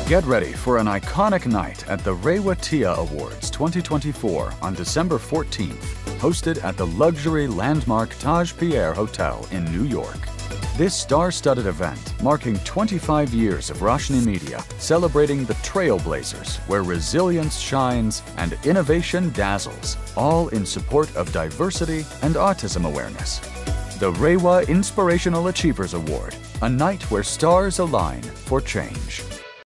Get ready for an iconic night at the RAYWA TIA Awards 2024 on December 14th, hosted at the luxury landmark Taj Pierre Hotel in New York. This star-studded event, marking 25 years of Roshni Media, celebrating the trailblazers where resilience shines and innovation dazzles, all in support of diversity and autism awareness. The RAYWA Inspirational Achievers Award, a night where stars align for change.